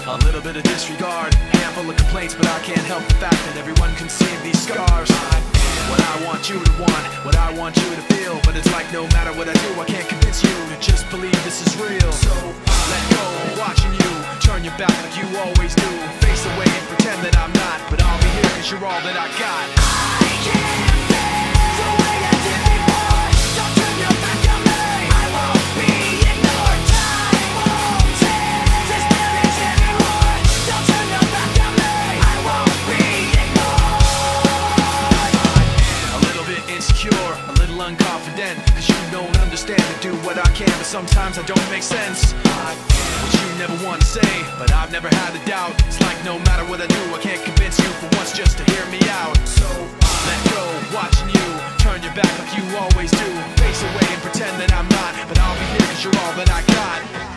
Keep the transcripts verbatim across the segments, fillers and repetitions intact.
A little bit of disregard, handful of complaints, but I can't help the fact that everyone can see these scars. I'm what I want you to want, what I want you to feel, but it's like no matter what I do, I can't convince you to just believe this is real. So let go, watching you turn your back like you always do. Face away and pretend that I'm not, but I'll be here 'cause you're all that I got. I can't face the way I did before. Don't turn your back on me. I won't be ignored. Time won't take this damage anymore. Don't turn your back on me. I won't be ignored. A little bit insecure, a little unconfident, 'cause you don't understand to do what I can, but sometimes I don't make sense. I what you never want to say, but I've never had a doubt. It's like no matter what I do, I can't convince you for once just to hear me out. So let go, watching you turn your back like you always do. Face away and pretend that I'm not, but I'll be here 'cause you're all that I got.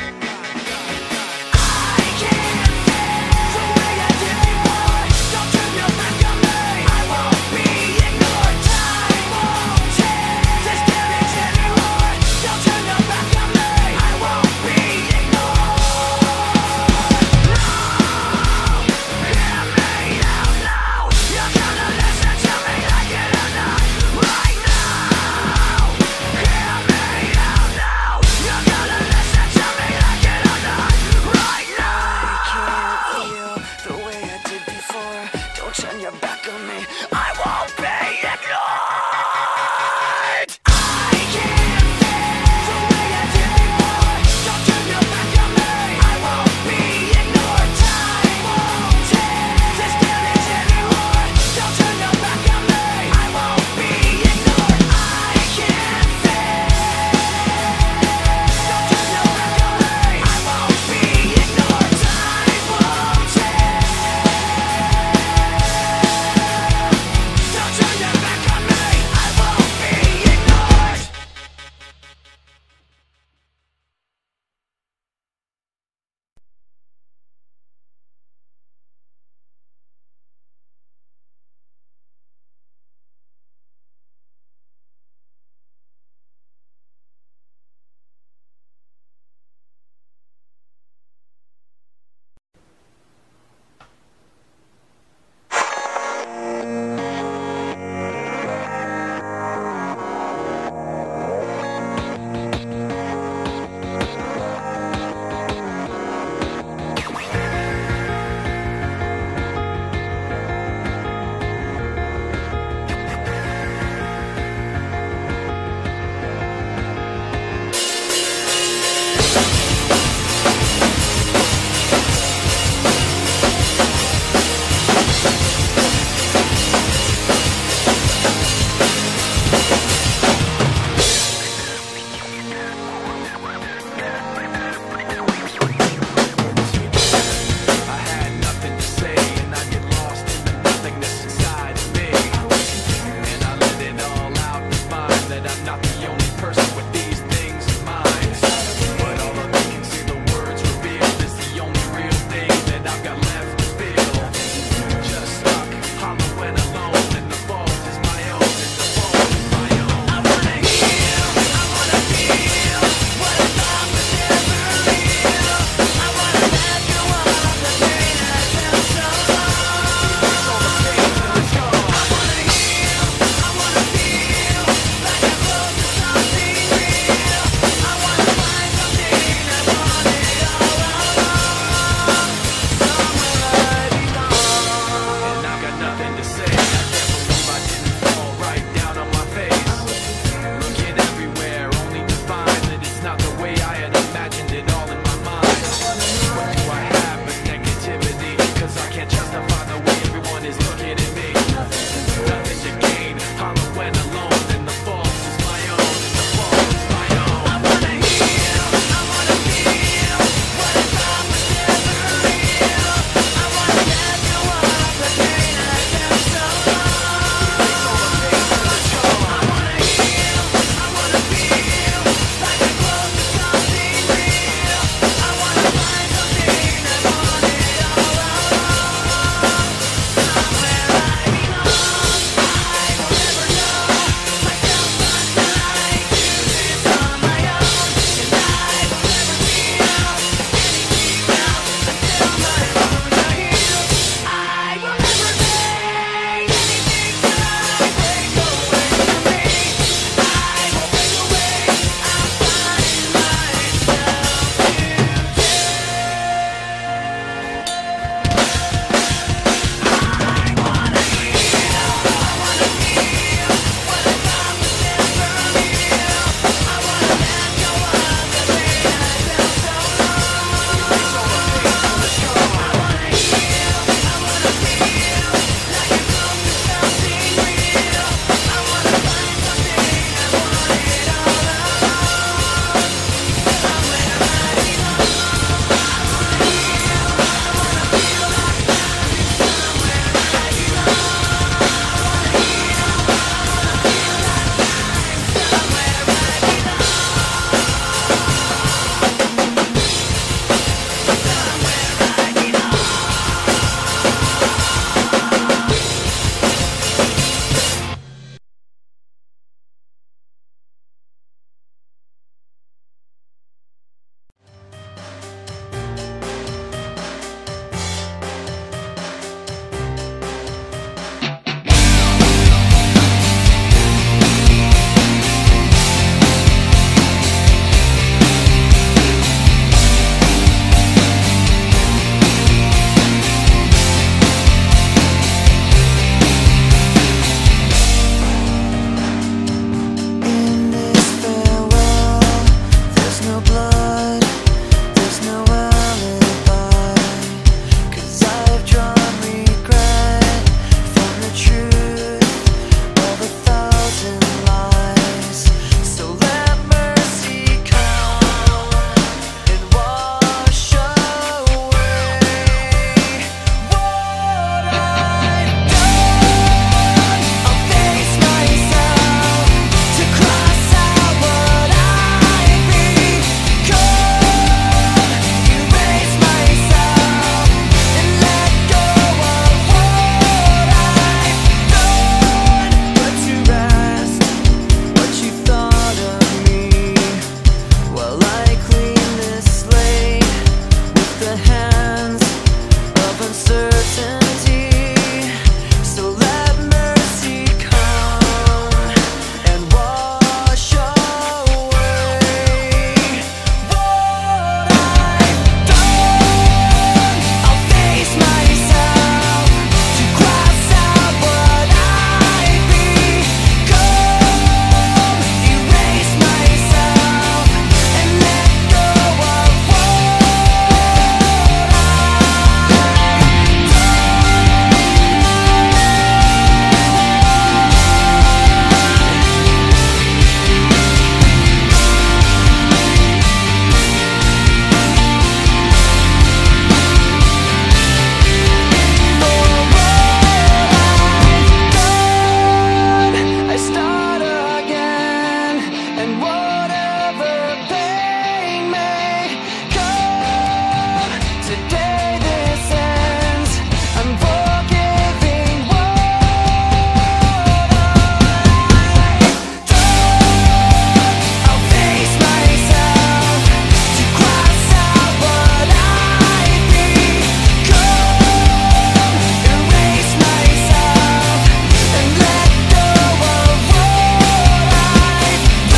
I can't face the way I did before. Don't turn your back on me. I won't be ignored. Time won't take this damage anymore. Don't turn your back on me. I won't be ignored. No, hear me out now. You're gonna listen to me like it or not. Right now, hear me out now. You're gonna listen but there's no alibi, 'cause I've drawn regret from the truth of a thousand lies. So let mercy come and wash away what I've done. I'll face myself to cross out what I've become, erase myself and let go of what I've done. But to rest what you thought of me while I clean this slate with the hands of uncertainty. So let mercy come and wash away what I've done. I'll face myself to cross out what I've become, erase myself and let go of what I start again, and whatever pain may come, today this ends. I'm forgiving what I've done. I'll face myself to cross out what I've become, erase myself and let go of what I've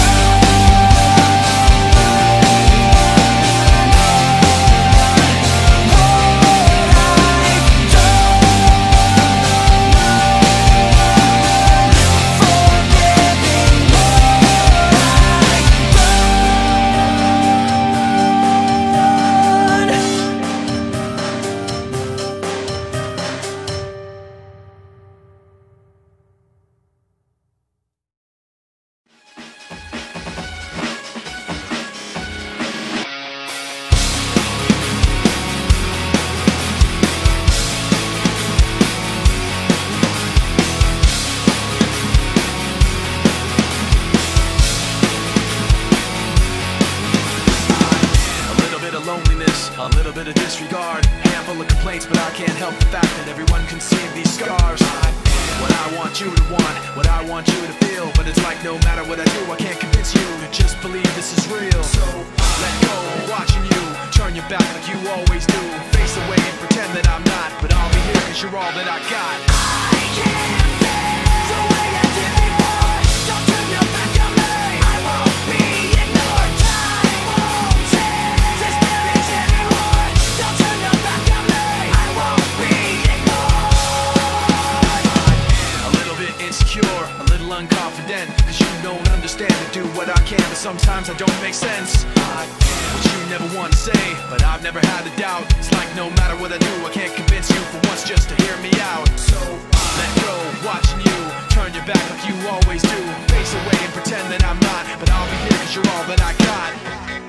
A little bit of loneliness, a little bit of disregard, handful of complaints, but I can't help the fact that everyone can see these scars. I, what I want you to want, what I want you to feel, but it's like no matter what I do, I can't convince you to just believe this is real. So let go of watching you turn your back like you always do, face away and pretend that I'm not, but I'll be here 'cause you're all that I got. I can't feel the way I did before. Don't turn your back on me. I won't be ignored. Time won't change this damage anymore. Don't turn your back on me. I won't be ignored. A little bit insecure, a little unconfident, 'cause you don't understand to do what I can, but sometimes I don't make sense. I, what you never want to say, but I've never had a doubt. It's like no matter what I do, I can't convince you for once just to hear me out. So let go, watching you turn your back like you always do, face away and pretend that I'm not, but I'll be here 'cause you're all that I got.